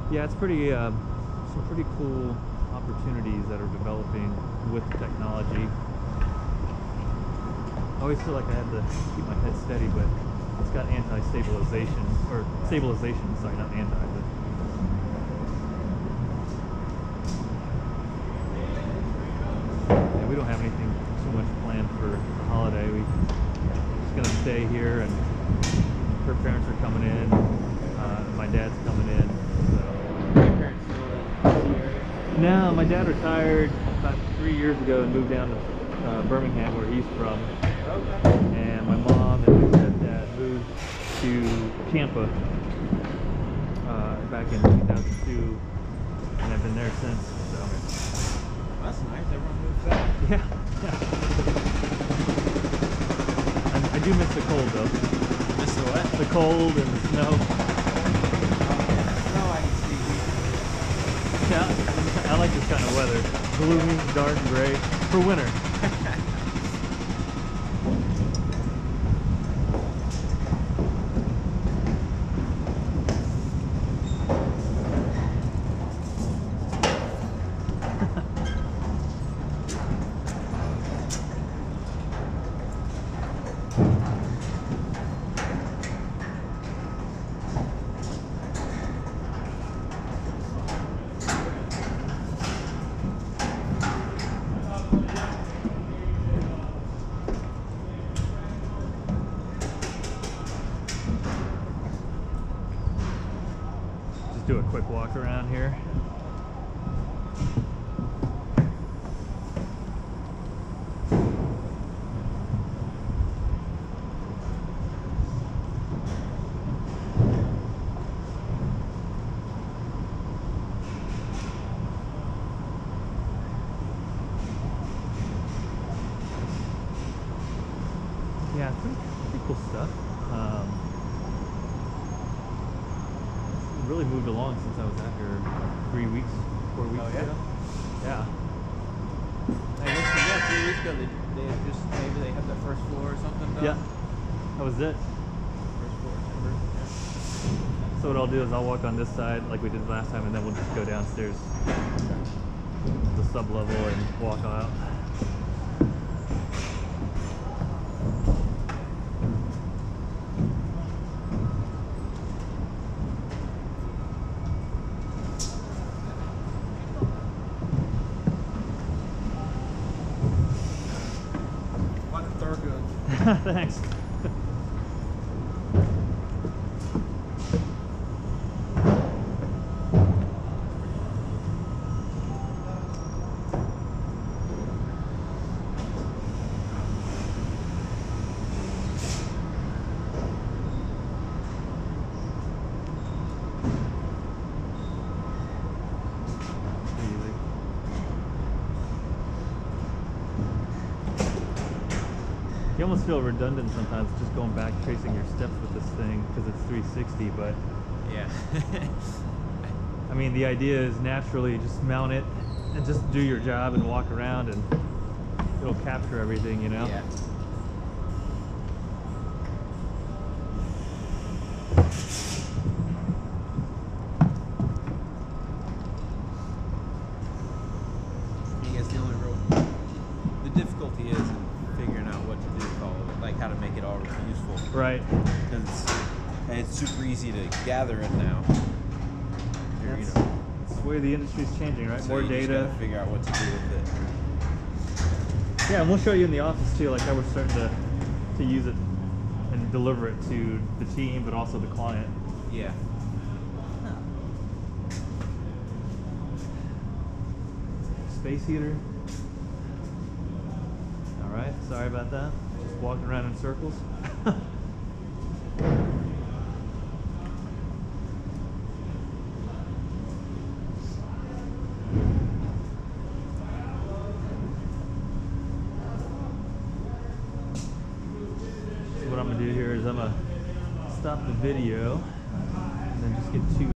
Yeah, it's pretty some pretty cool opportunities that are developing with technology. I always feel like I have to keep my head steady, but it's got anti-stabilization, or stabilization, sorry, not anti, but yeah, we don't have anything too much planned for the holiday. We're just gonna stay here, and her parents are coming in, and my dad's coming in, so. Your parents still in the area? No, my dad retired about 3 years ago and moved down to Birmingham, where he's from. Okay. And my mom and my stepdad moved to Tampa back in 2002, and I've been there since. So. That's nice. Everyone moves back. Yeah, yeah. I do miss the cold though. Miss the what? The cold and the snow. No, I can see. Yeah, I like this kind of weather. Gloomy, dark, gray for winter. Do a quick walk around here. Yeah, pretty cool stuff. Really moved along since I was out here 3 weeks, 4 weeks Oh, yeah? ago. Yeah. I guess, yeah, 3 weeks ago they had just, maybe they had the first floor or something done. Yeah. That was it. First floor timber. Yeah. So what I'll do is I'll walk on this side like we did last time, and then we'll just go downstairs the sub-level and walk out. Thanks. You almost feel redundant sometimes just going back tracing your steps with this thing because it's 360, but Yeah. I mean the idea is naturally just mount it and just do your job and walk around and it'll capture everything, you know? Yeah. I guess the only the difficulty is figuring out what to do with all of it, like how to make it all useful. Right. Because it's super easy to gather it now. That's the way the industry's changing, right? So More you just data. gotta figure out what to do with it. Yeah, and we'll show you in the office too, like how we're starting to use it and deliver it to the team, but also the client. Yeah. Space heater. All right, sorry about that. Just walking around in circles. So what I'm gonna do here is I'm gonna stop the video and then just get two